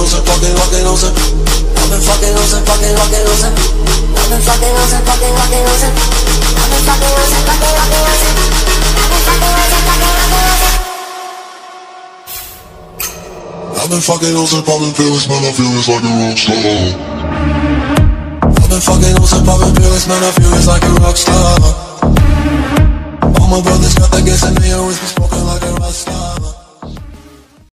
losing, fucking losing. I've been fucking losing, fucking losing. I've been fucking losing, fucking losing. I've been fucking losing, fucking losing. I've been fucking losing, fucking losing. I've been fucking losing, popping pills, man, I feel it's like a rockstar. I've been fucking losing, popping pills, man, I feel it's like a rockstar. All my brothers got that gas and they always be smoking.